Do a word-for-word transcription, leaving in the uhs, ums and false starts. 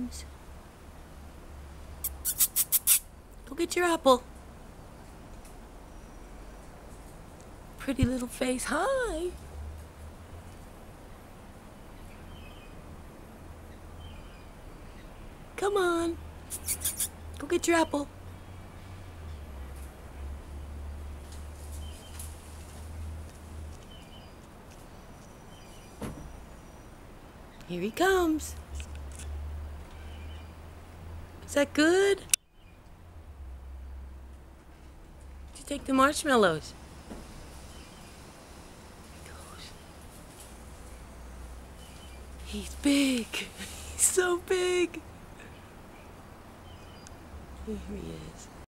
comes. Go get your apple. Pretty little face. Hi. Come on. Go get your apple. Here he comes. Is that good? Did you take the marshmallows? Here he goes. He's big. He's so big. Here he is.